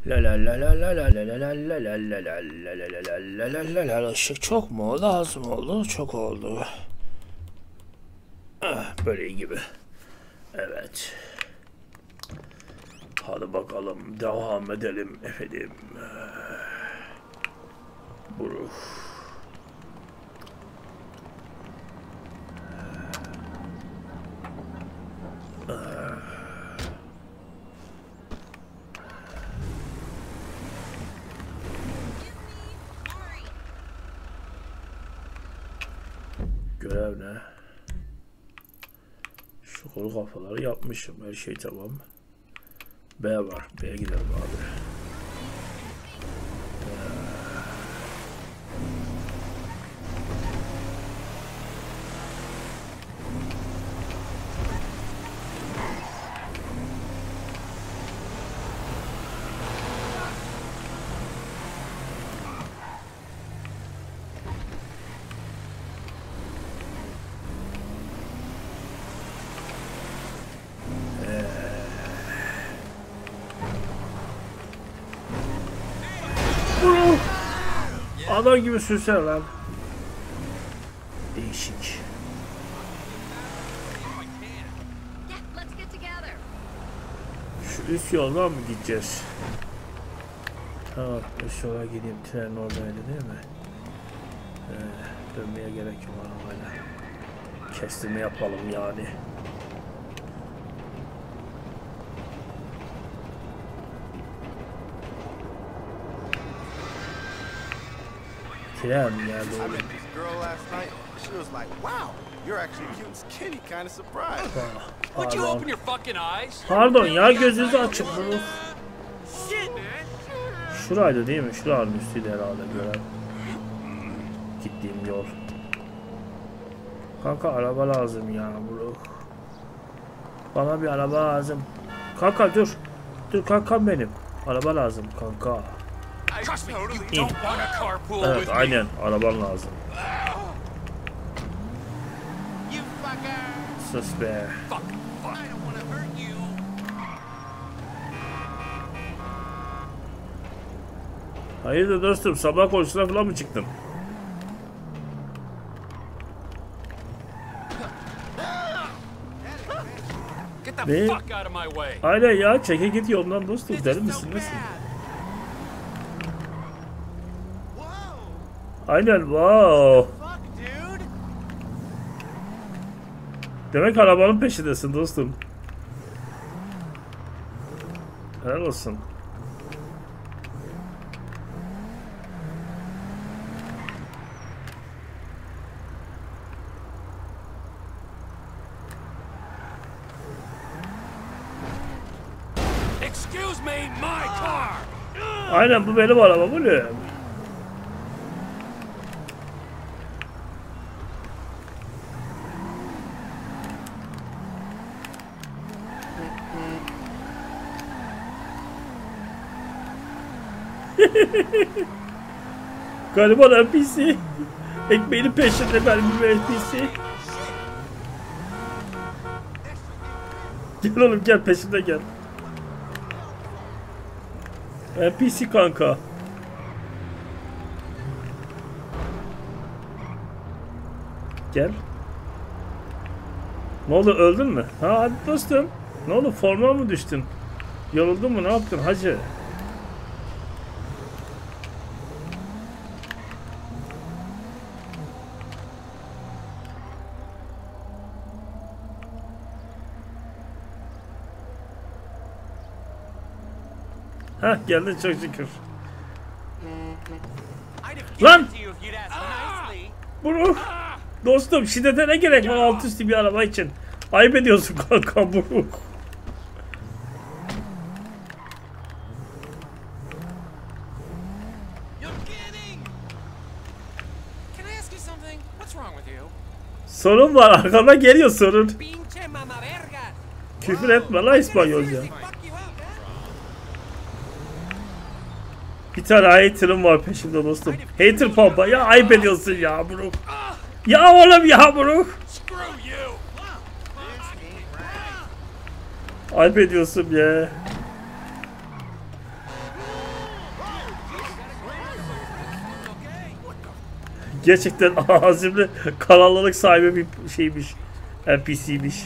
La la la la la la la la la la la la la la la la la. Işık çok mu oldu? Az mı oldu? Çok oldu. Böyle iyi gibi. Evet. Hadi bakalım devam edelim efendim. Buruk. Görev ne? Şu kolu kafaları yapmışım. Her şey tamam. B var. B'ye gidelim abi. Adam gibi sürsene lan. Değişik. Şu üst yoldan mı gideceğiz? Tamam, üst yola gideyim. Tren oradaydı değil mi? Dönmeye gerek yok arabayla. Kestirme yapalım yani. Tren mi geldi oğlum? Pardon ya, gözünüzü açık bunu. Şuraydı değil mi? Şuranın üstüydü herhalde gören. Gittiğim yol. Kanka araba lazım ya bro. Bana bir araba lazım. Kanka dur. Dur kankam benim. Araba lazım kanka. Evet aynen araban lazım. Sus be. Hayırdır dostum, sabah konusuna falan mı çıktın? Ne? Aynen ya, çeke git yoldan dostum, deli misin nesin? Aynen, wow. Demek arabanın peşindesin dostum. Helal olsun. Excuse me, my car. Aynen, bu benim arabam, bu ne? Gariban NPC. Ekmeğinin peşinde gariban NPC. Gel oğlum gel, peşimde gel. NPC kanka. Gel. Ne oldu, öldün mü? Ha hadi dostum. Ne oldu, forma mı düştün? Yoruldun mu, ne yaptın hacı? Hah geldin çok şükür. Lan! Bro! Dostum şiddete ne gerek var alt üstü bir araba için? Ayıp ediyorsun kanka bro. Sorun var, arkada geliyor sorun. Küfür etme la İspanyolca. Bir tane hater'ım var peşimde dostum. Hater pampa ya, ayıp ediyorsun ya bro. Ya oğlum ya bro. Ayıp ediyorsun ya. Gerçekten azimli kararlılık sahibi bir şeymiş. NPC'miş.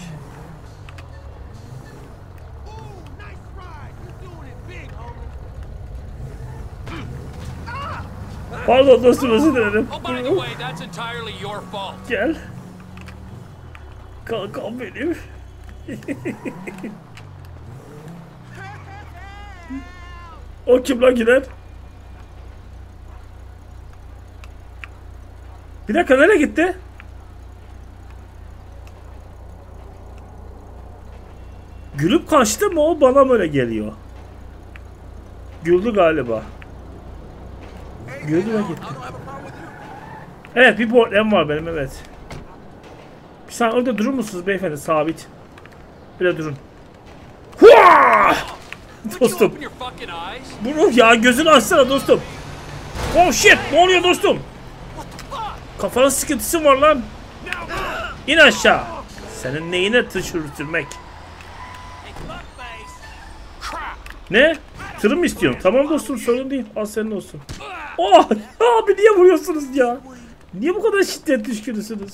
Pardon dostum, özür dilerim. Oh, by the way, that's entirely your fault. Gel. Kankam benim. O kim lan giden? Bir dakika, nereye gitti? Gülüp kaçtı mı, o bana böyle geliyor. Güldü galiba. Güldü ve gitti. Evet, bir problem var benim, evet. Bir saniye, orada durur musunuz beyefendi, sabit. Böyle durun. Hua! Dostum. Bunu ya, gözünü açsana dostum. Oh shit, ne oluyor dostum? Kafanın sıkıntısı var lan. İn aşağı. Senin neyine tışırtırmek? Ne? Tırı mı istiyorsun? Tamam dostum, sorun değil. Al senin olsun. Oh abi, niye vuruyorsunuz ya? Niye bu kadar şiddet düşkünüsünüz?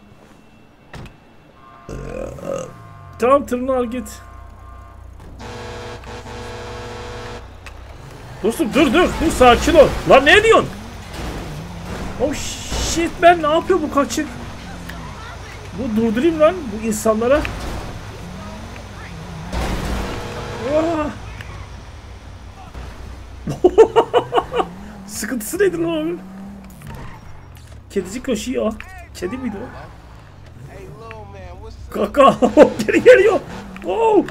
Tamam, tırını al git. Dostum dur sakin ol. Lan ne diyorsun? Oh shit, ben ne yapıyor bu kaçık? Bu durdurayım lan bu insanlara. Oh. Sıkıntısı nedir lan onun? Kedicik koşuyor. Kedi miydi o? Kaka geri geliyor. Oh.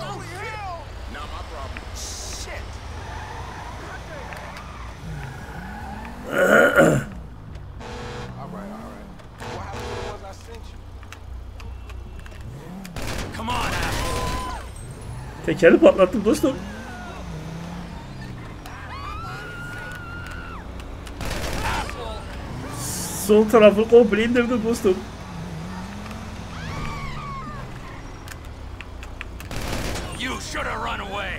Tekeri patlattım dostum. Sol tarafı komple indirdim dostum. You should have run away.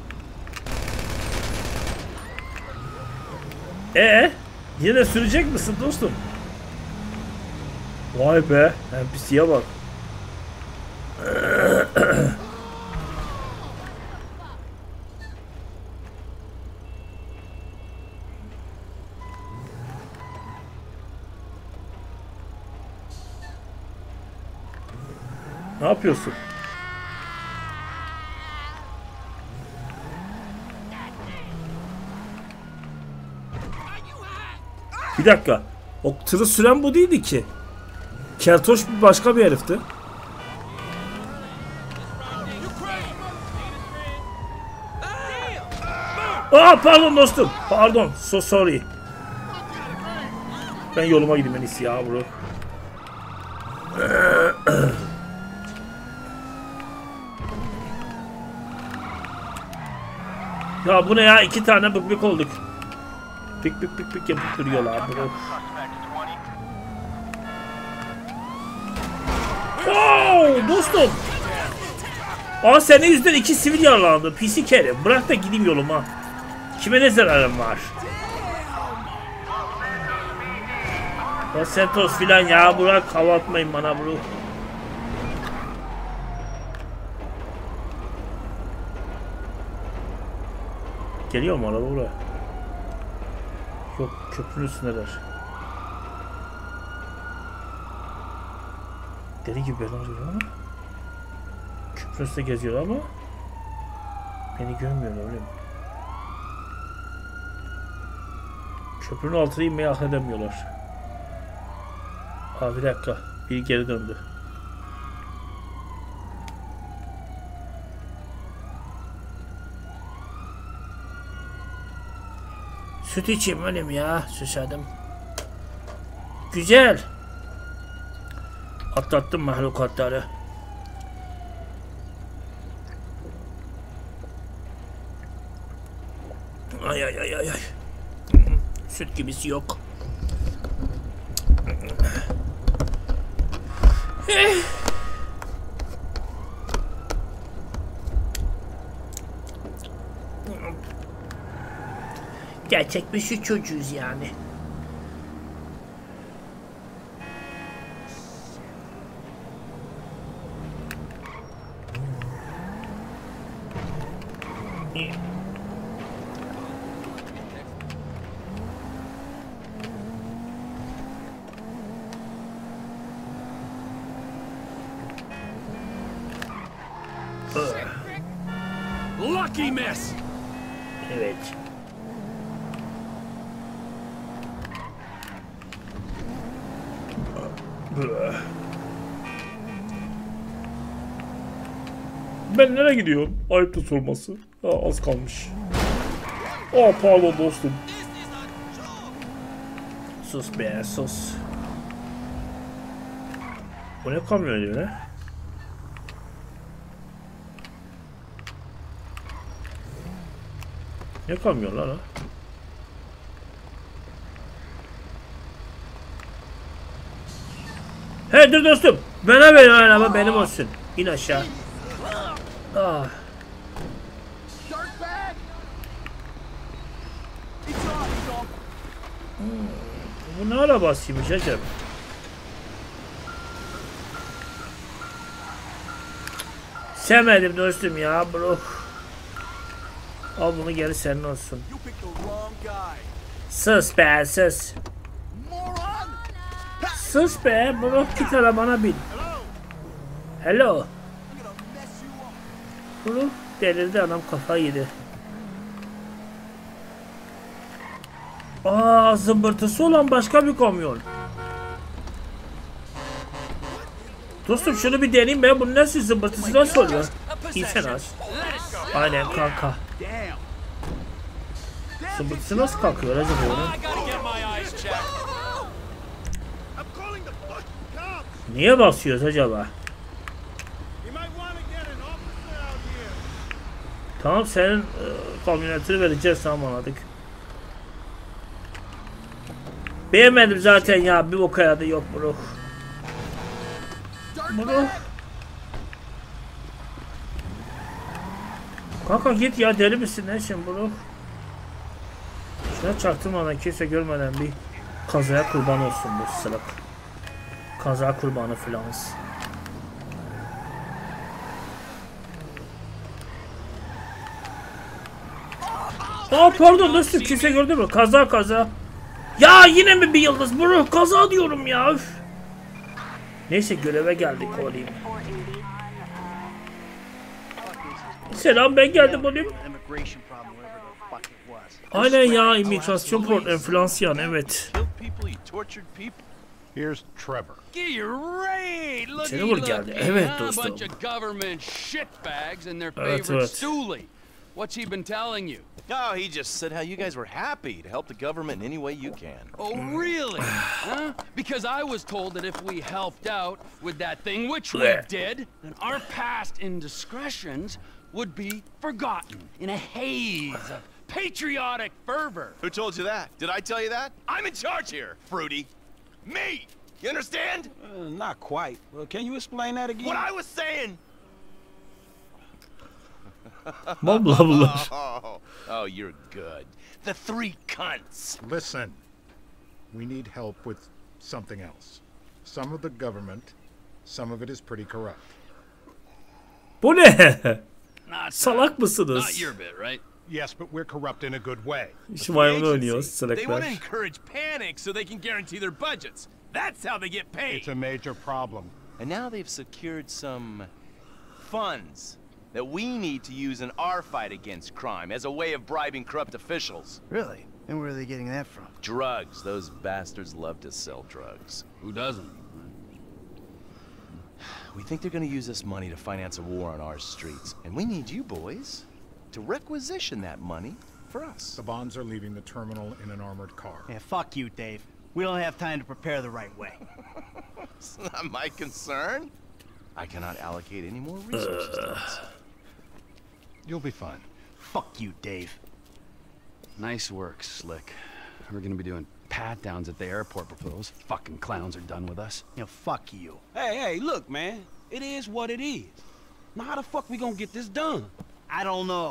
Yine de sürecek misin dostum? Vay be, NPC'ye bak. Ne yapıyorsun? Bir dakika. O tırı süren bu değildi ki. Keltoş başka bir herifti. Aa, pardon dostum. Pardon. So sorry. Ben yoluma gideyim en iyisi ya bro. Ya bu ne ya? 2 tane bık olduk. Pik yapıp duruyorlar bro. Oh dostum. Aa, senin yüzünden 2 sivil yaralandı. PC kere. Bırak da gideyim yoluma. Kime ne zararım var? Ya Santos filan ya, bırak, hava atmayın bana bro. Geliyor mu araba buraya? Yok, köprünün üstündeler. Deli gibi beni arıyor ama. Köprünün üstünde geziyor ama beni görmüyor, öyle mi? Köprünün altına inmeyi hak edemiyorlar. Aa, bir dakika. Biri geri döndü. Süt içeyim öyle ya? Susadım. Güzel. Atlattım mahlukatları. Ay. Süt gibisi yok. Gerçek bir süt çocuğuyuz yani. Lucky miss. Evet. Ben nereye gidiyorum? Ayıptır sorması. Az kalmış. Pardon dostum. Sus be sus. Bu ne kamyon diyor ne? Ne kamyon lan o? Hey dur dostum. Benim araba benim olsun. İn aşağı. Ah. Bu ne arabasıymış acaba? Sevmedim dostum ya bro. Al bunu geri senin olsun. Sus be sus. Sus be bro, git arabana bin. Hello. Bro delirdi adam, kafayı yedi. Zımbırtısı olan başka bir kamyon. Dostum şunu bir deneyeyim ben, bunun nasıl zımbırtısı nasıl oluyor? İyisen az. Aynen kanka. Zımbırtısı nasıl kalkıyor acaba onun? Niye basıyoruz acaba? Tamam senin kamyonetini vereceğiz, tamam anladık. Beğenmedim zaten ya, bir boka yadı yok bro. Bro. Kanka git ya, deli misin ne şimdi bro? Şuna çaktırmadan, kimse görmeden bir kazaya kurban olsun bu sırık. Kaza kurbanı filanız. Pardon dostum, kimse gördü mü? Kaza. Ya yine mi bir yıldız bro? Kaza diyorum ya. Üf. Neyse göreve geldik olayım. Selam, ben geldim olayım. Aynen ya, imigrasyon problem enflasyon, evet. Here's Trevor. Trevor geldi. Evet dostum. Evet. What's he been telling you? Oh, he just said how you guys were happy to help the government in any way you can. Oh, really? Huh? Because I was told that if we helped out with that thing, which we did, then our past indiscretions would be forgotten in a haze of patriotic fervor. Who told you that? Did I tell you that? I'm in charge here, Fruity. Me! You understand? Not quite. Well, can you explain that again? What I was saying! Blah blah blah. Oh, you're good. The three cunts. Listen, we need help with something else. Some of the government, some of it is pretty corrupt. Bu ne? Salak Not mısınız? your bit, right? Yes, but we're corrupt in a good way. Şu maymun oynuyoruz They want to salaklar. encourage panic so they can guarantee their budgets. That's how they get paid. It's a major problem. And now they've secured some funds that we need to use in our fight against crime as a way of bribing corrupt officials. Really? And where are they getting that from? Drugs. Those bastards love to sell drugs. Who doesn't? We think they're gonna use this money to finance a war on our streets. And we need you boys to requisition that money for us. The bonds are leaving the terminal in an armored car. Yeah, fuck you, Dave. We don't have time to prepare the right way. It's not my concern. I cannot allocate any more resources to this. You'll be fine. Fuck you, Dave. Nice work, Slick. We're gonna be doing pat-downs at the airport before those fucking clowns are done with us. You know, fuck you. Hey, look, man. It is what it is. Now, how the fuck we gonna get this done? I don't know.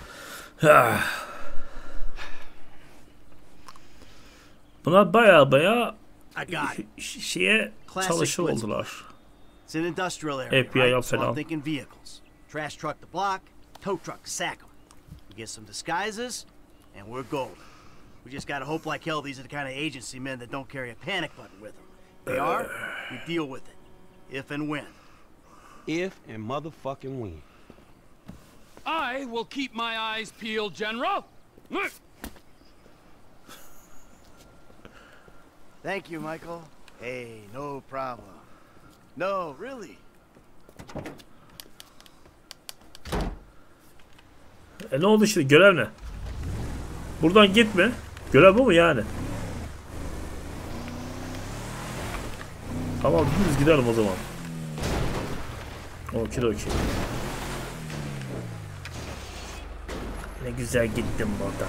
Bunlar baya I got it. şeye Classic çalışır Blitz. oldular. It's an industrial area, FBI right? So falan. I'm thinking vehicles. Trash truck to block, tow truck to sack 'em. get some disguises, and we're golden. We just gotta hope like hell these are the kind of agency men that don't carry a panic button with them. If they are, we deal with it. If and when. If and motherfucking when. I will keep my eyes peeled, General. Thank you, Michael. Hey, no problem. No, really. Ne oldu şimdi? Görev ne? Buradan gitme. Görev bu mu yani? Tamam, biz gidelim o zaman. Okey. Ne güzel gittim buradan.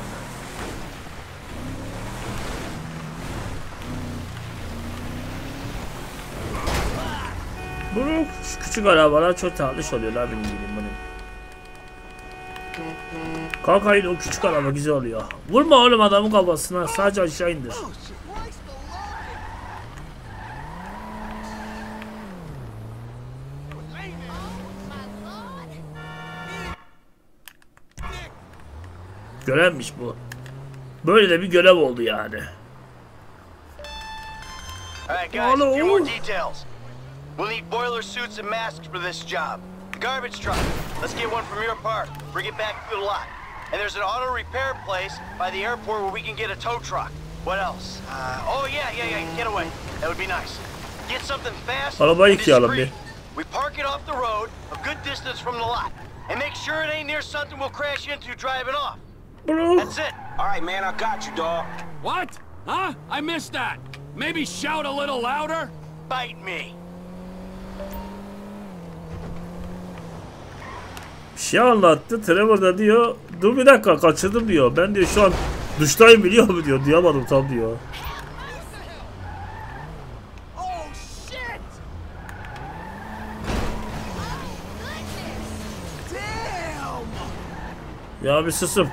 Buruk, şu küçük arabalar çok tatlış oluyorlar benim bildiğim bunun. Kalkayın, o küçük araba güzel oluyor. Vurma oğlum adamın kafasına, sadece aşağı indir. Görevmiş bu. Böyle de bir görev oldu yani. Alright guys, a few more details. We'll need boiler suits and masks for this job. The garbage truck. Let's get one from your park. Bring it back to the lot. And there's an auto repair place by the airport where we can get a tow truck. What else? Oh yeah, get away. That would be nice. Get something fast and discreet. We park it off the road, a good distance from the lot. And make sure it ain't near something we'll crash into driving off. That's it. Alright, man, I got you, dog. What? Huh? I missed that. Maybe shout a little louder? Bite me. Bir şey anlattı. Trevor da diyor, dur bir dakika kaçırdım diyor. Ben diyor şu an duştayım biliyor mu diyor. Duyamadım tam diyor. Ya bir susun.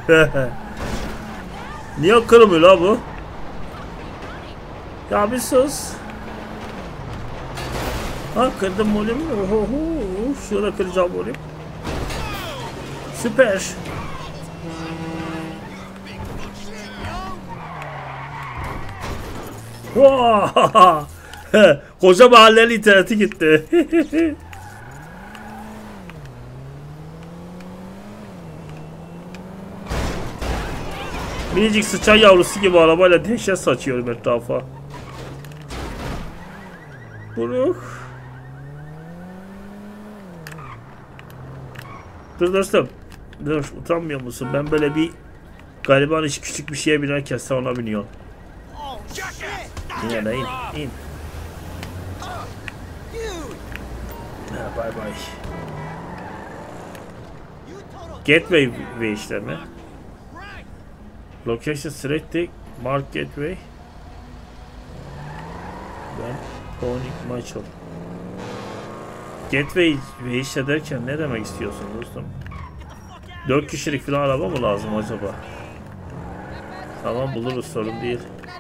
Niye kırmıyor la bu? Ya bir sus. Ha kırdım oğlum. Oho, şurada kıracağım oğlum. Süper. Koca mahallenin interneti gitti. Minicik sıçan yavrusu gibi arabayla dehşet saçıyorum etrafa. Buruk. Dur dostum. Dur, utanmıyor musun? Ben böyle bir gariban iş küçük bir şeye binerken sen ona biniyorsun. İn ya da in. Bye bye. Gateway ve işlemi. Location selected. Mark gateway. Ben Tony Mitchell. Gateway ve iş ederken ne demek istiyorsun dostum? 4 kişilik falan araba mı lazım acaba? Tamam buluruz, sorun değil.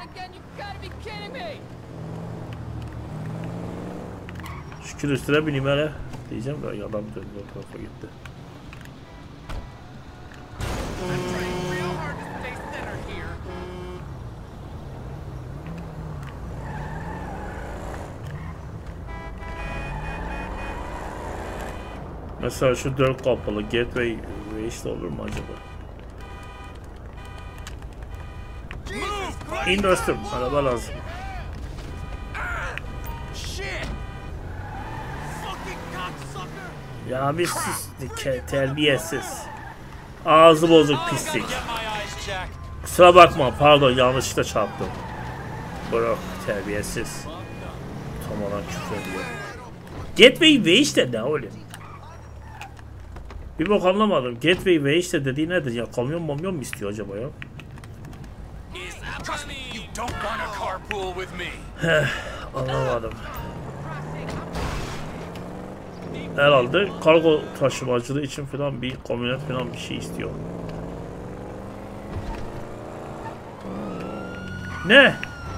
Şükür üstüne bineyim hele. Diyeceğim de adam döndü o tarafa gitti. Mesela şu 4 kapılı gateway ve işte olur mu acaba? İn dostum, araba lazım. Ya bir sus, terbiyesiz. Ağzı bozuk pislik. Kusura bakma, pardon, yanlışlıkla çarptım. Bırak, terbiyesiz. Tam olarak küfür ediyor. Gateway ve işte ne oğlum? Bir bok anlamadım. Gateway ve işte dediği nedir ya? Kamyon mu istiyor acaba ya? Anlamadım. Herhalde kargo taşımacılığı için falan bir kamyonet falan bir şey istiyor. Ne?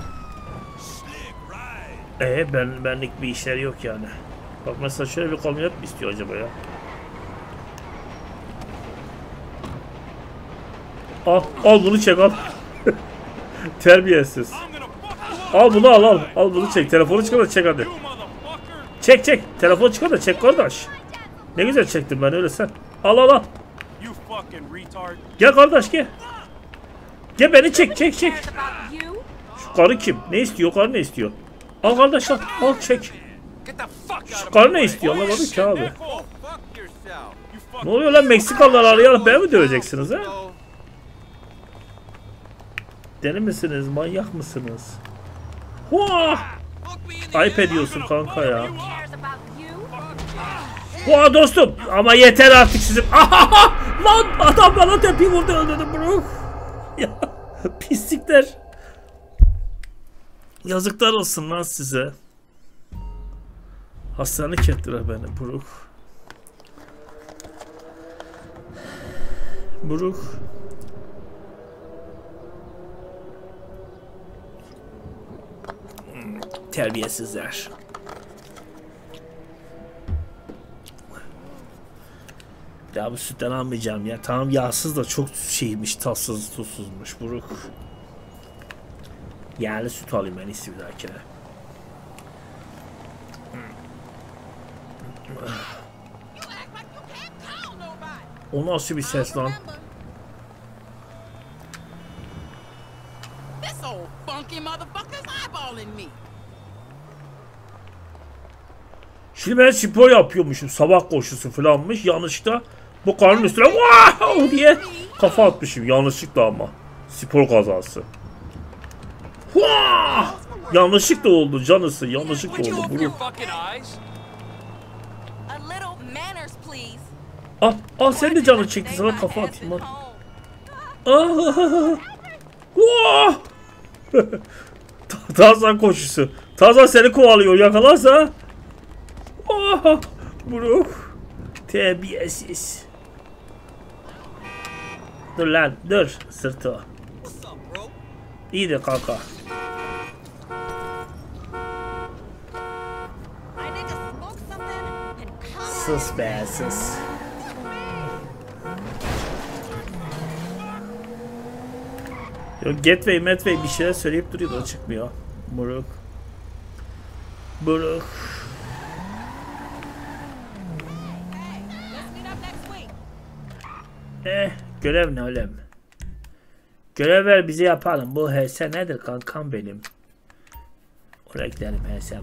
Benlik bir işleri yok yani. Bak mesela şöyle bir kamyonet mi istiyor acaba ya? Al, al bunu çek al. Terbiyesiz. Al bunu al. Al bunu çek. Telefonu çıkar da çek hadi. Çek. Telefonu çıkar da çek kardeş. Ne güzel çektim ben öyle sen. Al. Gel kardeş gel. Gel beni çek. Şu karı kim? Ne istiyor? Karı ne istiyor? Al kardeş al. Al çek. Şu karı ne istiyor? Anlamadım ki abi. Ne oluyor lan, Meksikalılar arayalım, beni mi döveceksiniz ha? Deli misiniz? Manyak mısınız? Hua! Ayıp ediyorsun kanka ya. Hua dostum! Ama yeter artık sizin. Ahaha! Lan adam bana tepi vurdu, öldürdüm bro. Ya pislikler. Yazıklar olsun lan size. Hastanelik ettiler beni bro. Buruk. Terbiyesizler. Ya bu sütten almayacağım ya. Tamam yağsız da çok şeymiş, tatsız, tuzsuzmuş buruk. Yerli süt alayım ben iyisi bir dahakine. O nasıl bir ses lan? Şimdi ben spor yapıyormuşum, sabah koşusu falanmış, yanlışlıkla bu karnın üstüne wow diye kafa atmışım, yanlışlıkla ama spor kazası. Wow! Yanlışlıkla oldu canısı, yanlışlıkla oldu bunu. Al sen de canı çekti, sana kafa atayım hadi. Tarzan koşusu. Tarzan seni kovalıyor, yakalarsa. Buruk. Terbiyesiz. Dur lan dur, sırtı. İyi de kanka. Sus be sus. Yok Gateway bir şeyler söyleyip duruyor da çıkmıyor. Buruk. Görev ne oğlum? Görev ver bize yapalım. Bu HS nedir kankam benim? Oraya gidelim HS'ye.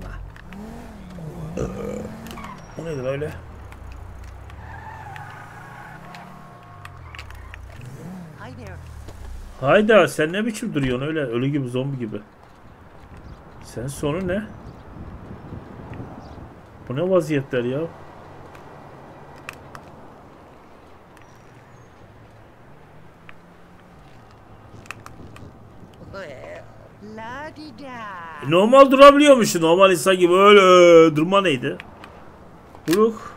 O nedir öyle? Hayda sen ne biçim duruyorsun öyle, ölü gibi, zombi gibi. Sen sonu ne? Bu ne vaziyetler ya? Normal durabiliyormuşsun, normal insan gibi öyle durma neydi? Buruk.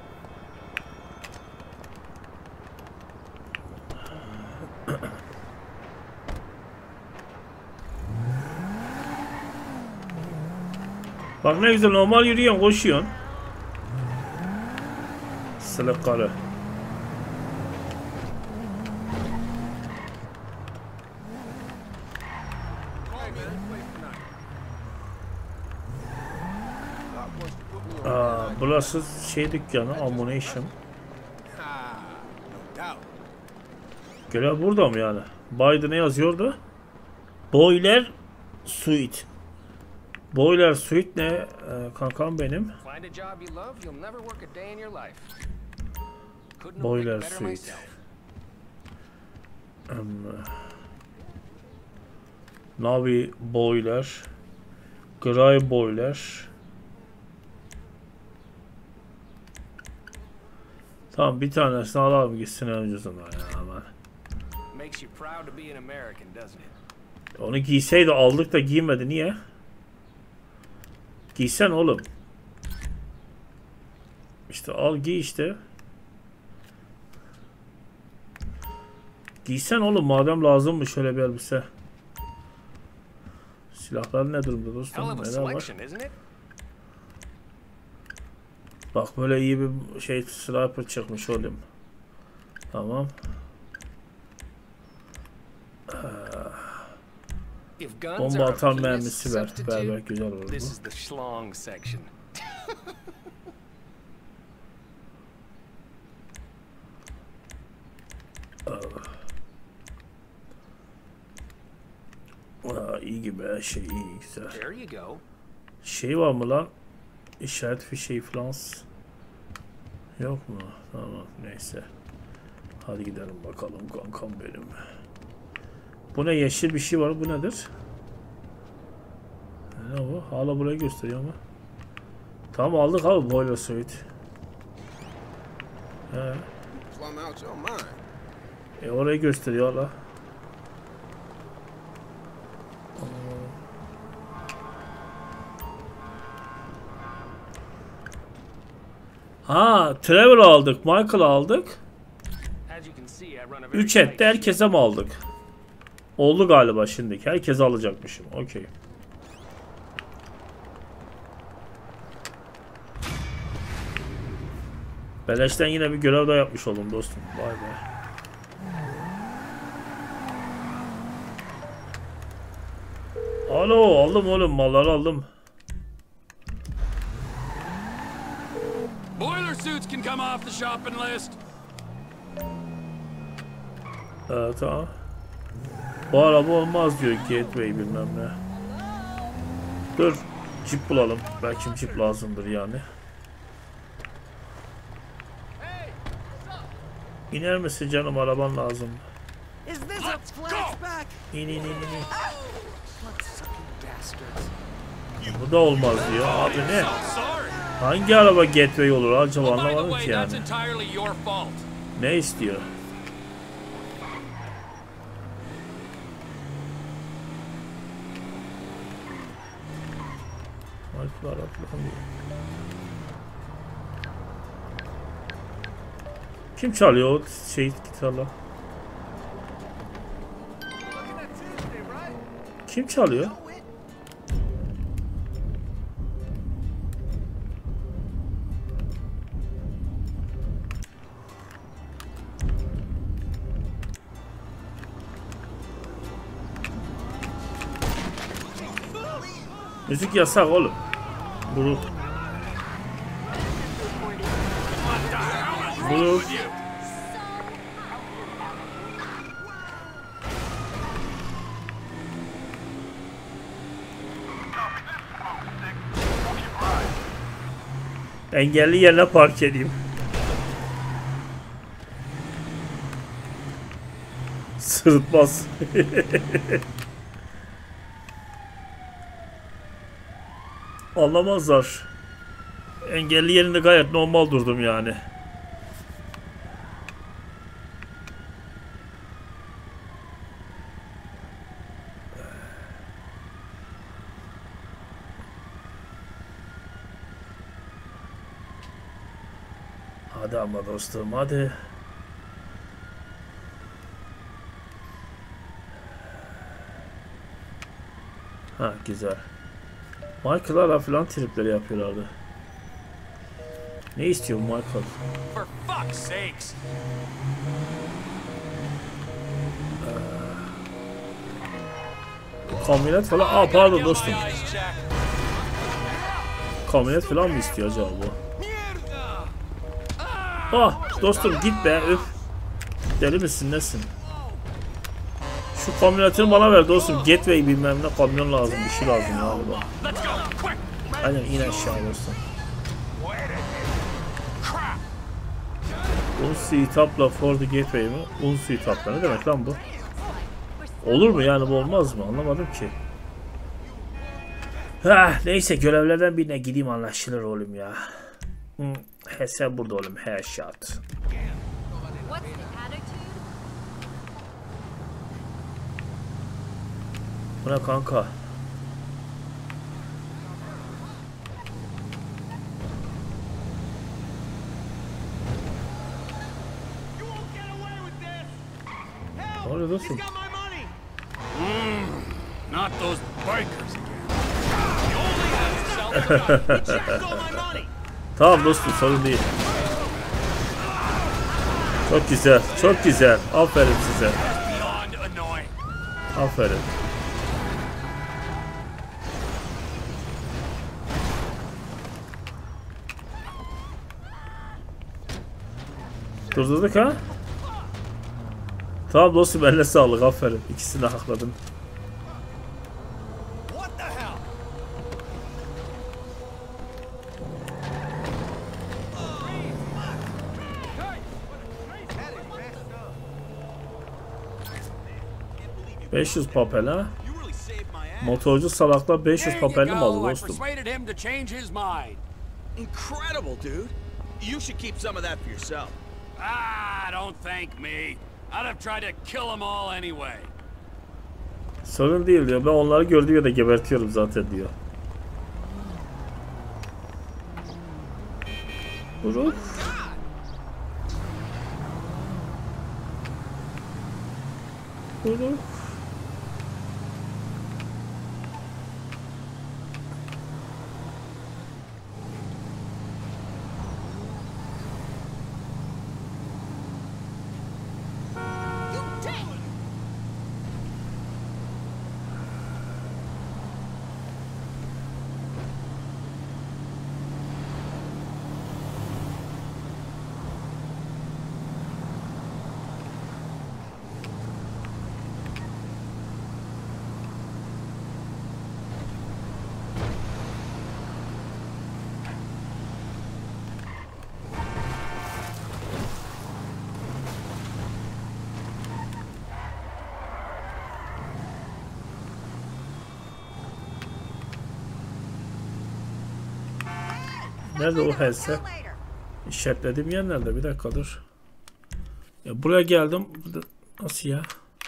Bak ne güzel normal yürüyorsun, koşuyorsun. Sılık karı. Burası şey dükkanı, ammunition. Görev burada mı yani? Bay'da ne yazıyordu? Boiler Suite. Boiler Suite ne kankam benim? Boiler Suite. Navi Boiler. Gray Boiler. Tamam bir tanesini alalım gitsin öncesinden ya aman. Onu giyseydi aldık da giymedi, niye? Giysen oğlum. İşte al giy işte. Giysen oğlum madem lazımmış şöyle bir elbise. Silahlar ne durumda dostum? Neler var? Bak böyle iyi bir şey sniper çıkmış oğlum. Tamam. Bomba atan mermisi ver. Ver güzel olur bu. This is the schlong section. İyi gibi her şey iyi güzel. There you go. Şey var mı lan? İşaret fişeği falan. Yok mu? Tamam neyse. Hadi gidelim bakalım kankam benim. Bu ne, yeşil bir şey var, bu nedir? Ne bu? Hala burayı gösteriyor ama. Tamam aldık abi boiler suit. Orayı gösteriyor hala. Ha, Trevor aldık, Michael aldık. 3 etti, herkese mi aldık? Oldu galiba şimdiki. Herkese alacakmışım. Okey. Beleşten yine bir görev daha yapmış oldum dostum. Vay be. Alo, aldım oğlum, malları aldım. Boiler suits can come off the shopping list. Evet tamam. Bu araba olmaz diyor Gateway bilmem ne. Dur, Jeep bulalım. Belki Jeep lazımdır yani. İner misin canım, araban lazım. İn. Bu da olmaz diyor. Abi ne? Hangi araba Gateway olur acaba, anlamadım ki yani. Ne istiyor? Kim çalıyor o şey gitarla? Kim çalıyor? Müzik yasak oğlum. Bunu. Engelli yerine park edeyim. Sırıtmaz. Anlamazlar. Engelli yerinde gayet normal durdum yani. Hadi ama dostum hadi. Ha güzel. Michael'larla falan tripleri yapıyorlardı. Ne istiyor Michael? For fuck's sakes. Kamyonet falan. Aa pardon dostum. Kamyonet falan mı istiyor acaba bu? Ah dostum git be öf. Deli misin nesin? Şu kamyonetini bana ver dostum. Gateway bilmem ne kamyon lazım, bir şey lazım galiba. Aynen in aşağı dostum. Un suitapla for the gateway mi? Un suitapla ne demek lan bu? Olur mu yani, bu olmaz mı? Anlamadım ki. Neyse görevlerden birine gideyim, anlaşılır oğlum ya. Sen burada oğlum, headshot. Bu ne kanka? Ne oluyor dostum? Not those bikers again. Tamam dostum, sorun değil. Çok güzel, çok güzel. Aferin size. Aferin. Durdurduk ha? Tamam dostum, eline sağlık, aferin. İkisini de hakladın. $500 papel ha? Motorcu salakla 500 papelli mi aldı dostum? Incredible, dude. You should keep some of that for yourself. Ah, don't thank me. I'd have tried to kill them all anyway. Sorun değil diyor. Ben onları gördüğüm yerde gebertiyorum zaten diyor. Buruk. Buruk. Nerede o helse? İşaretlediğim yer nerede? Bir dakika dur. Ya buraya geldim. Burada nasıl ya?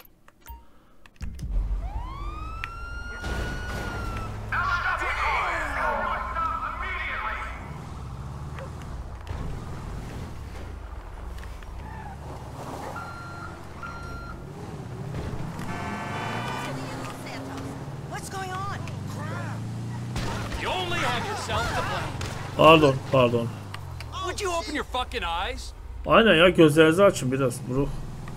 You only have yourself to blame. Pardon, pardon. Would you open your fucking eyes? Aynen ya, gözlerinizi açın biraz bro.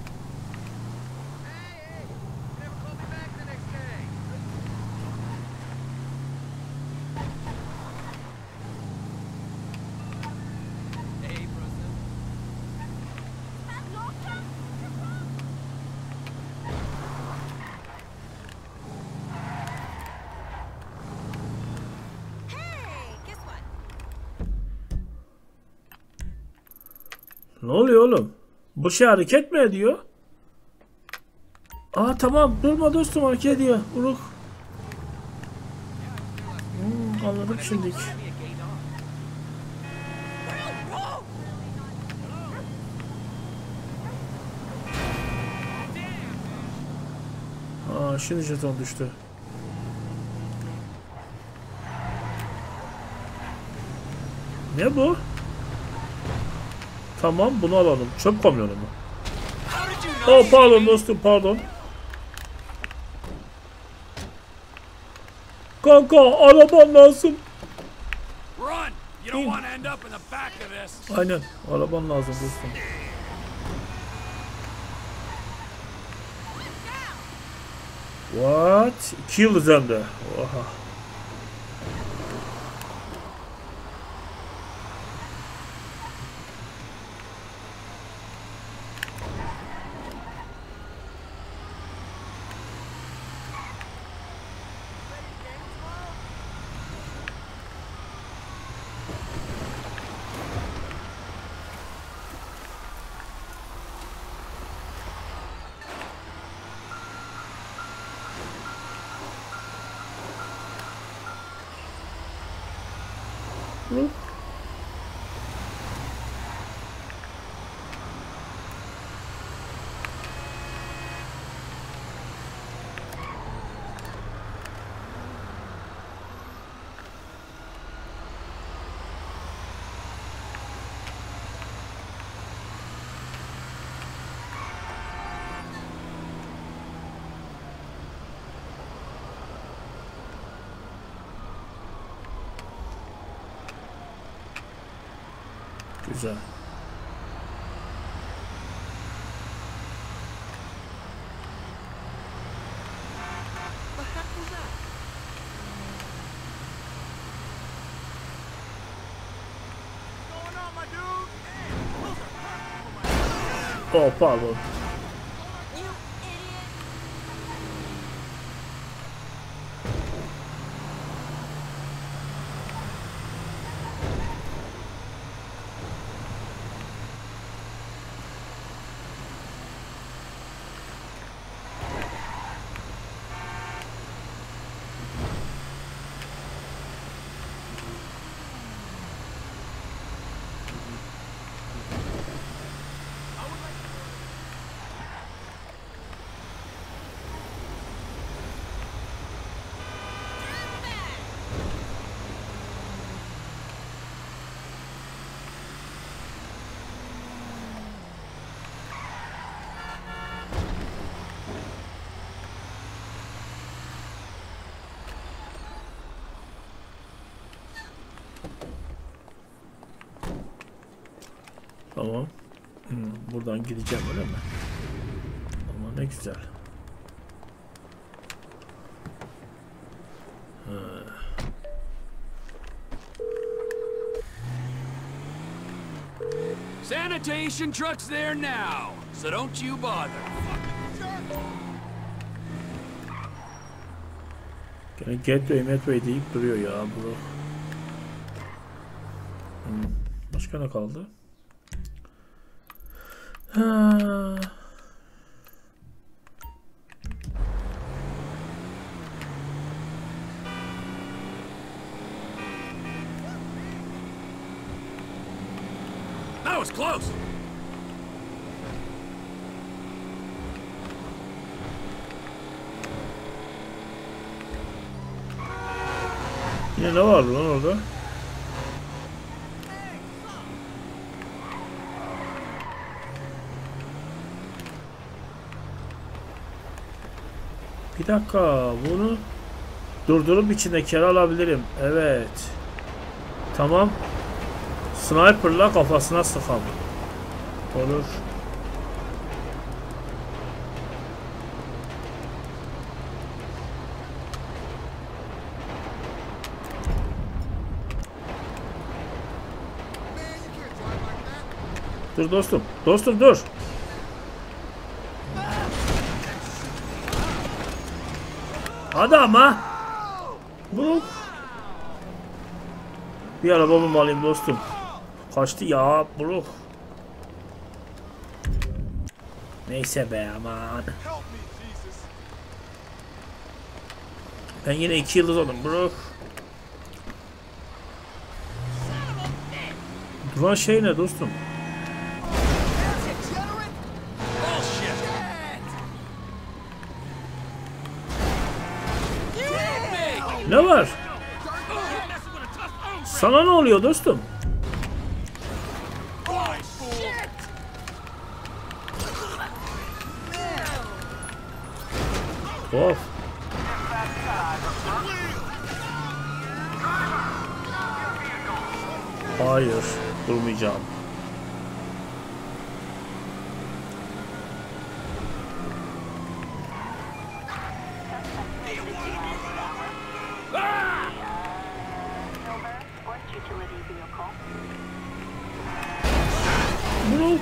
Ne oluyor oğlum? Bu şey hareket mi ediyor? Aa tamam, durma dostum, hareket ediyor. Uruk. Anladım şimdi. Aa şimdi jeton düştü. Ne bu? Tamam, bunu alalım. Çöp kamyonu mu? Oh pardon dostum, pardon. Kanka araban lazım. Aynen, araban lazım dostum. What? 2 yıldız hem de. Oha. Güzel. Oh pardon. Tamam. Buradan gideceğim öyle mi? Ama ne güzel. Sanitation truck's there now, so don't you bother. Gene Gateway deyip duruyor ya bro. Başka ne kaldı? That was close. Yine ne var lan orada? Bir dakika, bunu durdurup içindekini alabilirim. Evet. Tamam. Sniper'la kafasına sıkalım. Olur. Dur dostum. Dostum dur. Hadi ama. Bu. Bir arabamı alayım dostum. Kaçtı ya bro. Neyse be aman. Ben yine 2 yıldız oldum bro. Duran şey ne dostum? Ne var? Sana ne oluyor dostum? Of. Hayır, durmayacağım. Bunu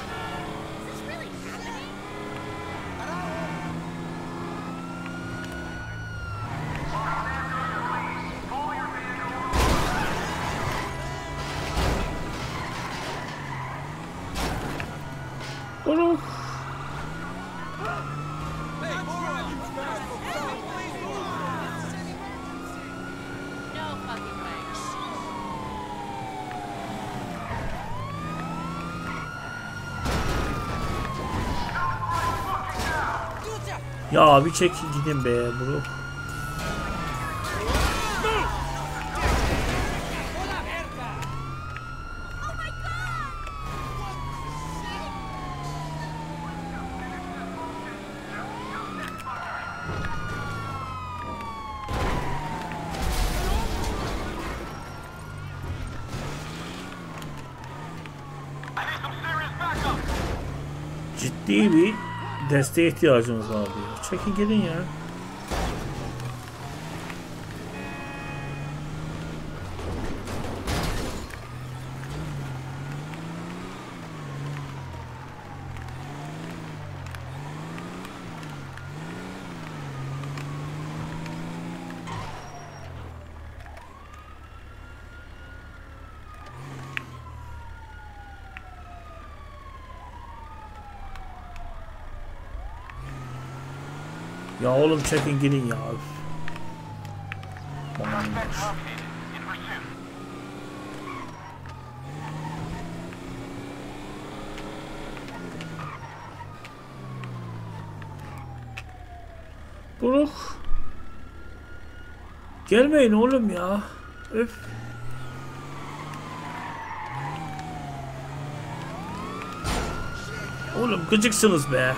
ya bir çek gidin be bro. Ciddi bir desteğe ihtiyacımız var diyor. Çekin gidin ya. Ya oğlum çekin gidin ya. Buruk. Gelmeyin oğlum ya. Öf. Oğlum gıcıksınız be.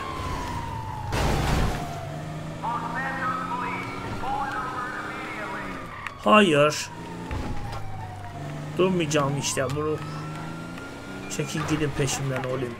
Hayır. Durmayacağım işte Buruk. Çekin gidin peşimden oğlum.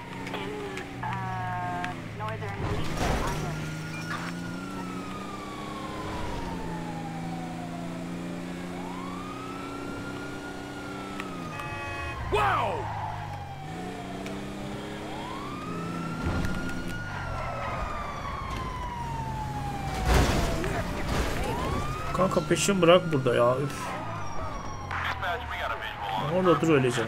Kanka peşin bırak burada ya. Üf. Orada dur öylece.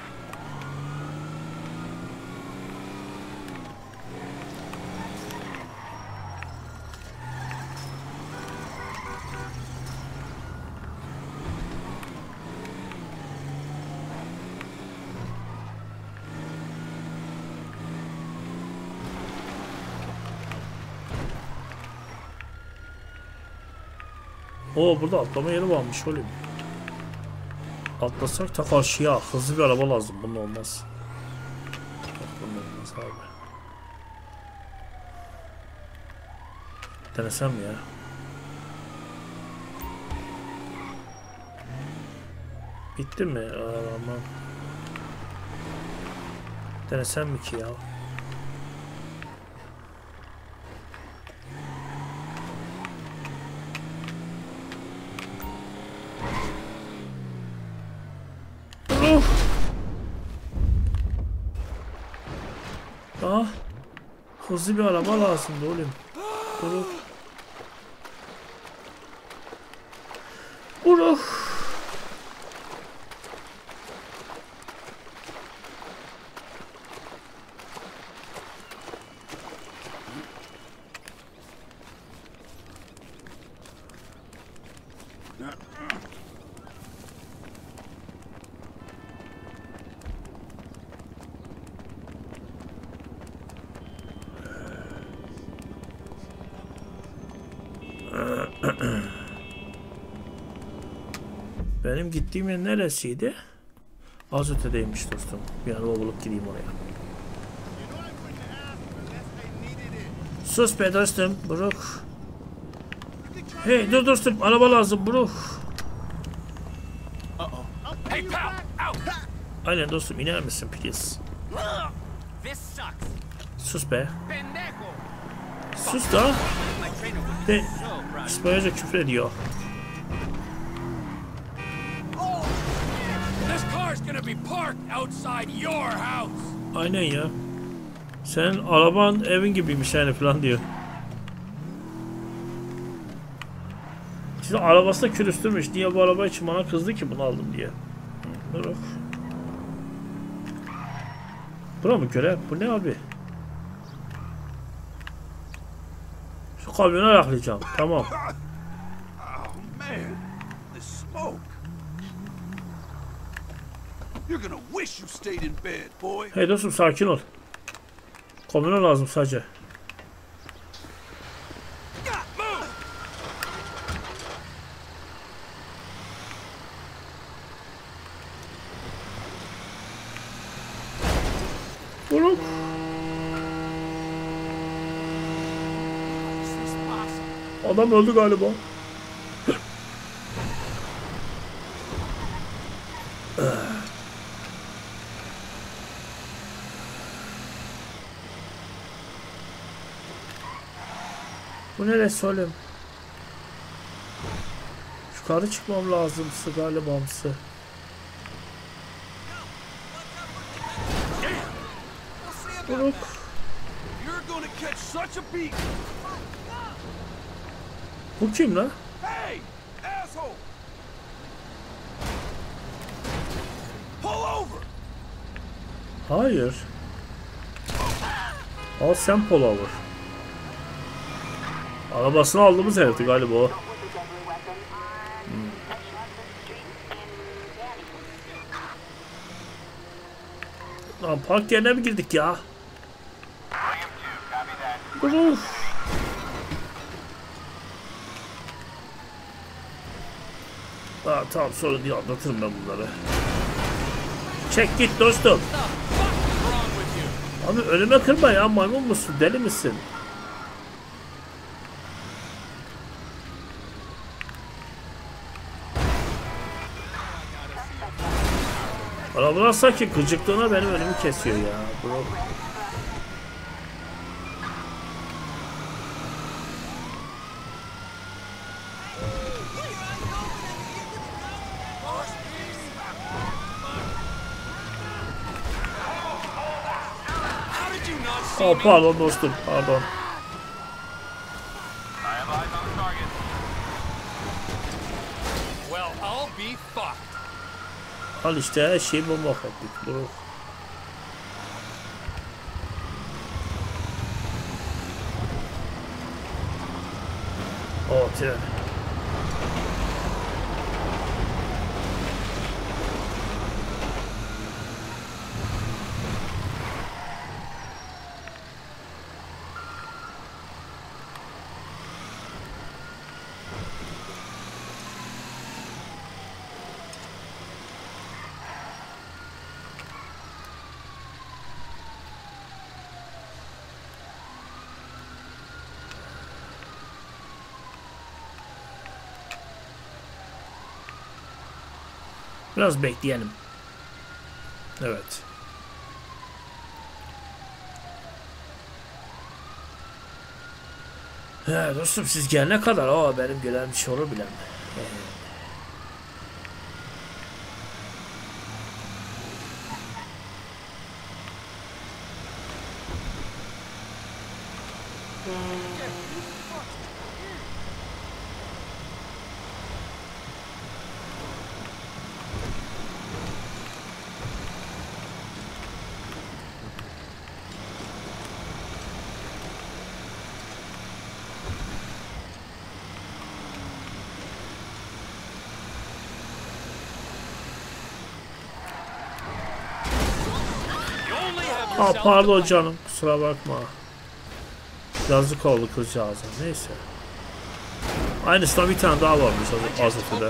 Oo, burada atlama yeri varmış oğlum. Atlasak ta karşıya. Hızlı bir araba lazım. Bunun olmaz. Bunun olmaz abi. Denesem mi ya? Bitti mi? Aman. Denesem mi ki ya? Daha hızlı bir araba lazımdı oğlum. Buruk. Buruk. Benim gittiğim yer neresiydi? Az ötedeymiş dostum. Bir araba bulup gideyim oraya. Sus be dostum. Buruk. Hey dur dostum. Araba lazım Buruk. Aynen dostum, iner misin please? Sus be. Sus da. De İspanyolca küfür ediyor. Aynen ya. Senin araban evin gibiymiş yani falan diyor. Şimdi arabası da külüstürmüş. Niye bu araba için bana kızdı ki bunu aldım diye. Dur. Bura mı görev? Bu ne abi? Şu kamyonu ayaklayacağım. Tamam. Hey dostum sakin ol. Kamyona lazım sadece. Buruk. Adam öldü galiba. Bu neresi oğlum? Yukarı çıkmam lazımsı galibamsı. Buruk. Bu kim lan? Hayır. Al sen pull over. Arabasını aldığımız herifti galiba o. Lan park yerine mi girdik ya? Uf. Aa, tamam sorun değil, anlatırım ben bunları. Çek git dostum. Abi önüme kırma ya, maymun musun, deli misin? Arabalar sanki gıcıklığına benim önümü kesiyor ya. Bro. Oh, pardon dostum, pardon. Al işte her şeyi bomba ettik bro. O tren. Biraz bekleyelim. Evet. He dostum, siz gelene kadar benim gelen bir şey olur bile mi? Pardon canım, kusura bakma. Yazık oldu kızcağıza, neyse. Aynısından bir tane daha varmış az ötede.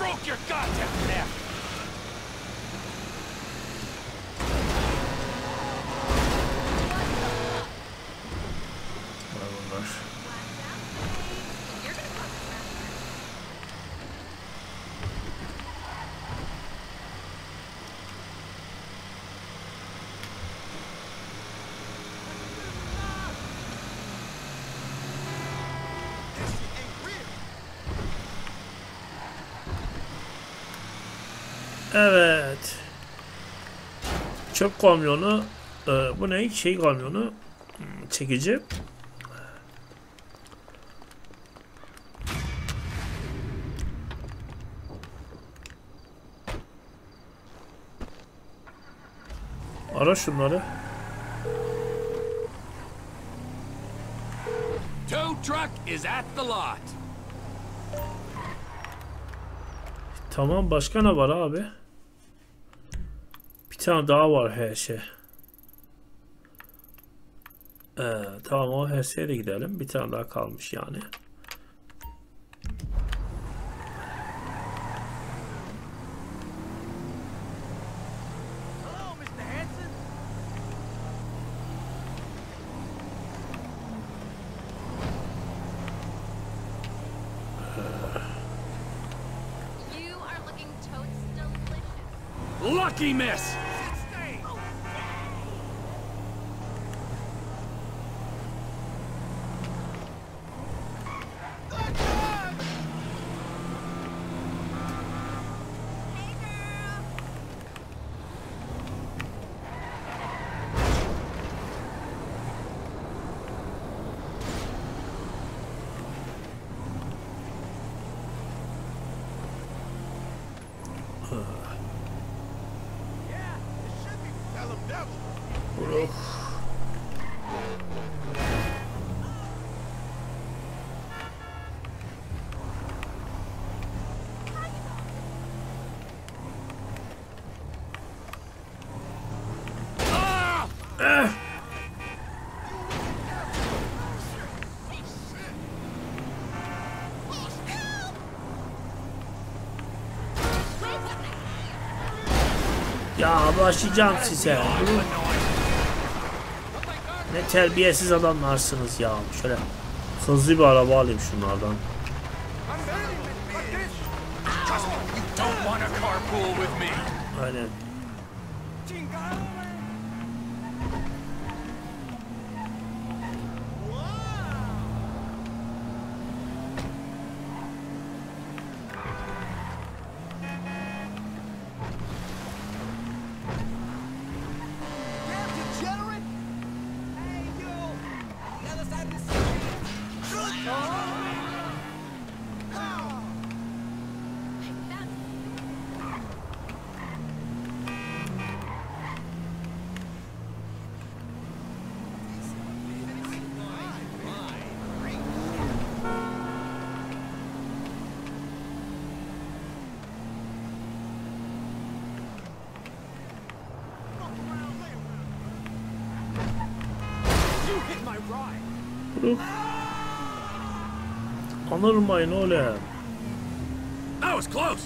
Evet. Çöp kamyonu. Bu ne? Şey kamyonu. Çekici. Ara şunları. Tow truck is at the lot. Tamam, başka ne var abi? Bir tane daha var her şey. Tamam, o her şeye de gidelim. Bir tane daha kalmış yani. Lucky miss. Ya başlayacağım size. Ne terbiyesiz adamlarsınız ya. Şöyle hızlı bir araba alayım şunlardan. Aynen. Anırmayın oğlum. That was close.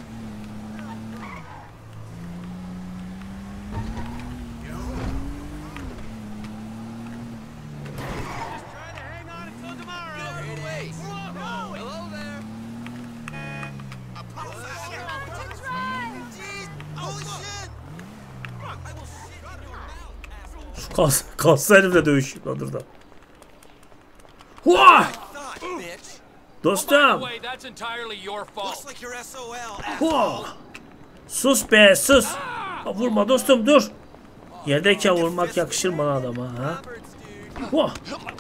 Şu kaslı herifle dövüşüyor lan dur da. Hua! Dostum. Hua! Sus be sus. Vurma dostum dur. Yerdeyken vurmak yakışır bana adama ha. Hua!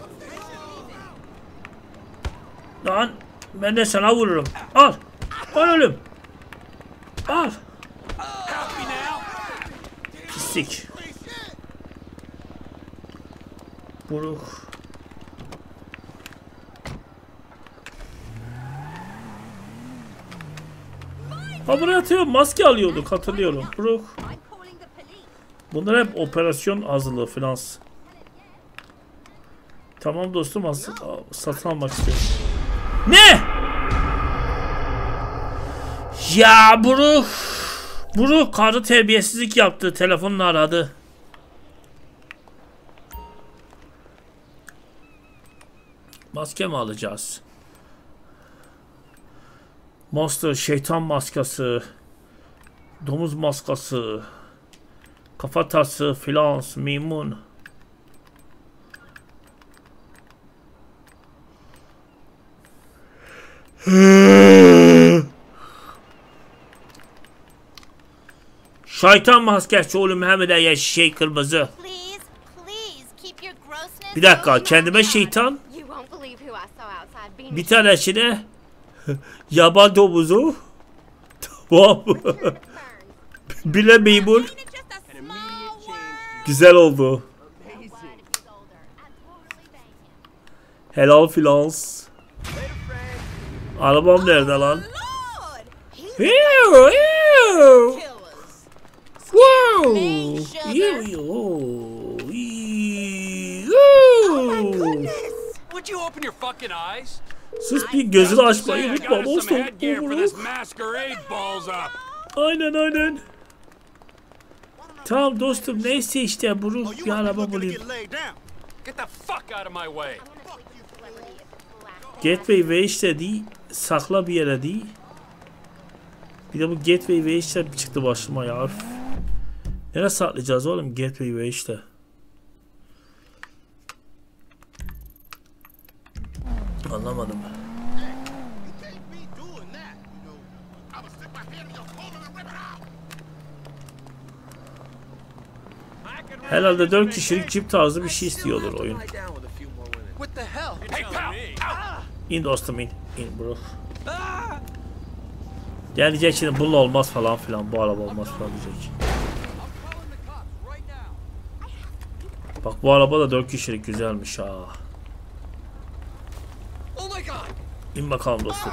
Lan ben de sana vururum. Al. Al oğlum. Al. Pislik. Buruk. Ha buraya atıyor, maske alıyorduk hatırlıyorum. Buruk. Bunlar hep operasyon hazırlığı finans. Tamam dostum satın almak istiyorum. Ne? Ya Buruk. Buruk karı terbiyesizlik yaptı. Telefonla aradı. Maske mi alacağız? Monster, şeytan maskası, domuz maskası, kafatası, filans, mimun. Şeytan maskesi oğlum hem de ya şey kırmızı. Bir dakika kendime şeytan. Bir tanesine yaban domuzu. Tamam. Bile meymun. Güzel oldu. Helal filans. Arabam nerede lan? Sus bir gözünü açmayı unutma dostum. Aynen aynen. Tamam dostum neyse işte Buruk bir araba bulayım. Gateway ve işte değil. Sakla bir yere değil. Bir de bu Gateway ve işte çıktı başıma ya. Nereye saklayacağız oğlum Gateway ve işte. Anlamadım. Herhalde 4 kişilik cip tarzı bir şey istiyordur oyun. İn dostum in. İn bro. Yani diyecek şimdi bununla olmaz falan filan. Bu araba olmaz falan diyecek. Bak bu araba da 4 kişilik güzelmiş ha. İn bakalım dostum.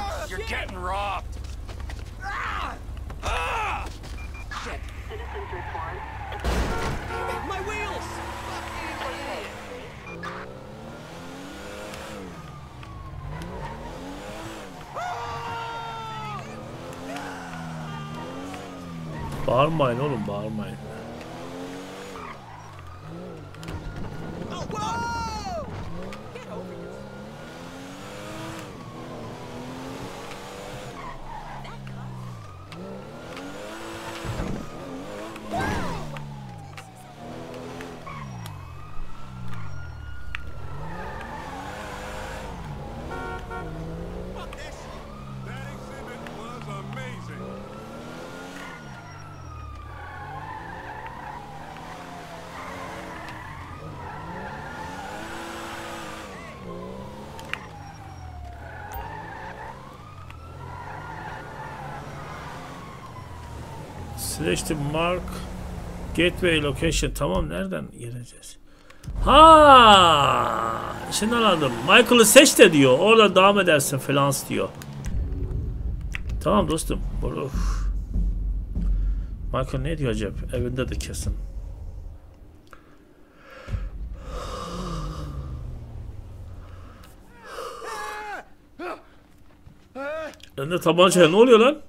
Bağırmayın oğlum, bağırmayın. Slash the mark gateway location. Tamam, nereden geleceğiz? Ha, şimdi anladım. Michael'ı seç de diyor. Orada devam edersin falan diyor. Tamam dostum. Michael ne diyor acaba? Evinde de kesin. Elinde tabanca, ne oluyor lan?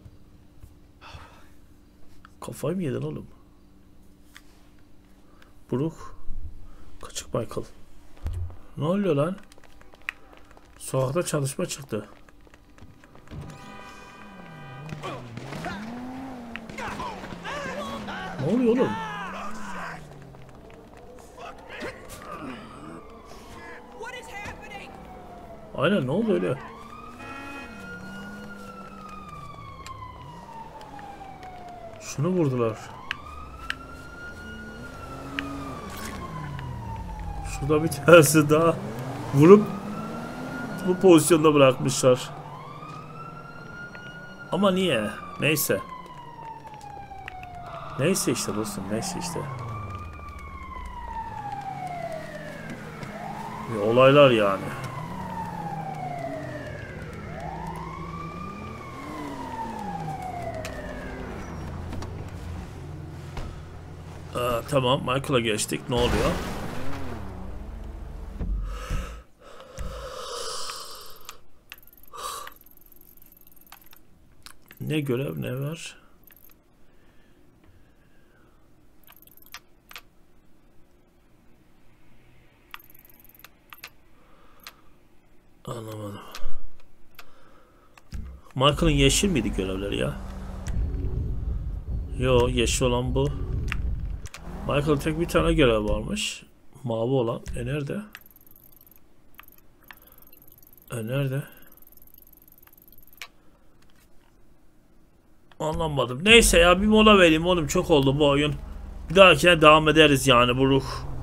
Kafayı mı yedin oğlum? Buruk. Kaçık Michael. Ne oluyor lan? Sokakta çalışma çıktı. Ne oluyor oğlum? Aynen, ne oldu öyle? Şunu vurdular. Şurada bir tanesi daha vurup bu pozisyonda bırakmışlar. Ama niye? Neyse. Neyse işte dostum, neyse işte. Olaylar yani. Tamam, Michael'a geçtik. Ne oluyor? Ne görev, ne var? Anlamadım. Michael'ın yeşil miydi görevleri ya? Yo, yeşil olan bu. Michael'ın tek bir tane görev varmış. Mavi olan. Nerede? Nerede? Anlamadım. Neyse ya, bir mola vereyim oğlum. Çok oldu bu oyun. Bir dahakine devam ederiz yani bu ruh.